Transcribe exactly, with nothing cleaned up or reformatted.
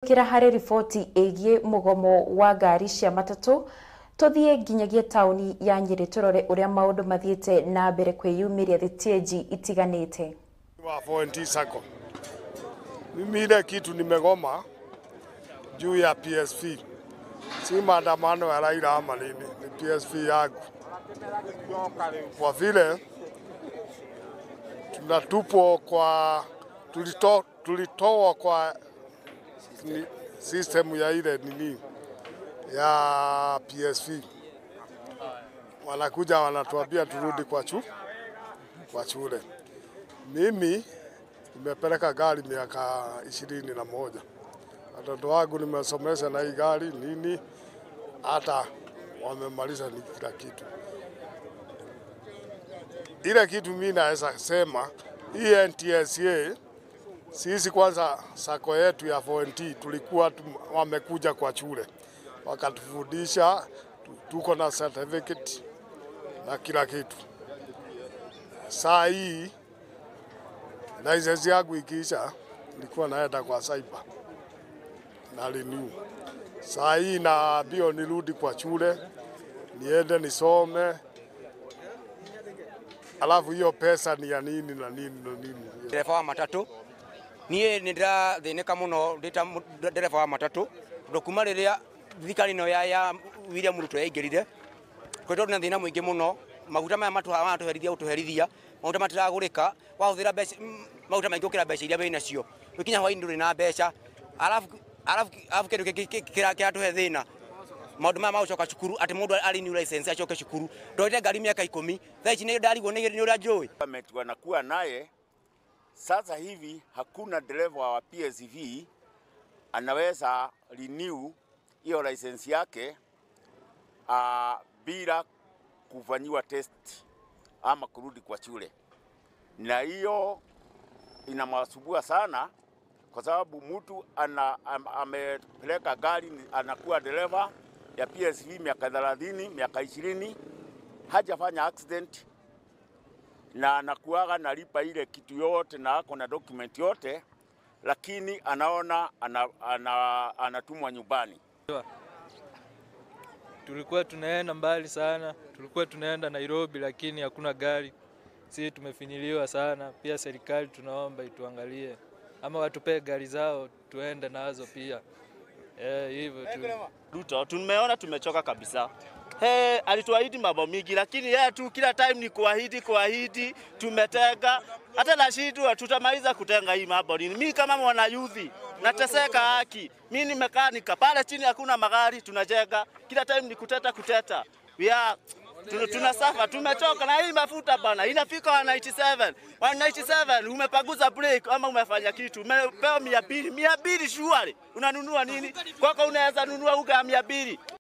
Tũgĩtũkĩra harĩ riboti ĩgiĩ mũgomo wa ngari cia matatũ, tũthiĩ nginyagia tauni ya Nyeri tũrore ũrĩa maũndũ mathiĩte na mbere kwĩyumĩria thitĩnji itiganĩte. Wa Foenti Sacco. Mimi ile kitu nimegoma juu ya P S V. Si maandamano ya Raila ama nini, ni P S V yangu. Kwa vile tunatupwa kwa tulito tulitoa kwa ni, system ya ile nini ya P S V. Wanakuja wanatuambia turudi kwa chu kwa shule. Mimi nimepeleka gari miaka ishirini na moja. Watoto wangu nimesomesha na hii gari nini, hata wamemaliza ni kila kitu. Ile kitu mimi naweza sema hii N T S A, sisi kwanza sako yetu ya Foenti tulikuwa wamekuja kwa shule wakatufundisha, tuko na certificate na kila kitu. Saa hii license yangu ikiisha, nilikuwa naenda kwa cyber na renew. Saa hii na bio nirudi kwa shule niende nisome, alafu hiyo pesa ni ya nini na nini na nini. Dereva wa matatu niĩ nĩndĩrathĩnĩka mũno ndĩta dereva wa matatu ndokuma rĩrĩa thirikari ĩno ya ya William Ruto yaingĩrire kwĩtwo na thĩna mũingĩ mũno, maguta maya matũherithia gũtũherithia maguta matiragũrĩka, wahũthĩra mbeca maguta maingĩ gũkĩra mbeca iria wĩ nacio, ũkinya hwaĩ-inĩ ndũrĩ na mbeca, alafu alafu alafu kĩndũ kĩratũhe thĩna maũndũ maya ma gũcoka cukuru, atĩ mũndũ arĩ new license acoke cukuru, ndoire ngari mĩaka ikũmi, thaa ici nĩ ndarigwo nĩ ũrĩa njũĩ. Wanakuwa naye sasa hivi hakuna dereva wa P S V anaweza renew hiyo license yake uh, bila kufanyiwa test ama kurudi kwa shule, na hiyo inamwasubua sana kwa sababu mtu ana am, amepeleka gari anakuwa dereva ya P S V miaka thelathini miaka ishirini hajafanya accident na anakuaga nalipa ile kitu yote na ako na document yote, lakini anaona anatumwa ana, ana nyumbani. Tulikuwa tunaenda mbali sana, tulikuwa tunaenda Nairobi lakini hakuna gari. Sisi tumefinyiliwa sana, pia serikali tunaomba ituangalie ama watupe gari zao tuende nazo pia. Eh, hivyo tu. Ruto tumeona tumechoka kabisa. Hey, alituahidi mambo mingi lakini yeye tu kila time ni kuahidi kuahidi, tumetega hata na shitu tutamaliza kutenga hii mambo nini. Mimi kama mwana youth nateseka haki. Mimi ni mekanika pale chini hakuna magari tunajenga. Kila time ni kuteta kuteta. We are tunasafa tumechoka na hii mafuta bana inafika one ninety-seven one ninety-seven umepaguza break ama umefanya kitu umepewa mia mbili mia mbili shughuli unanunua nini kwako unaweza nunua uga mia mbili.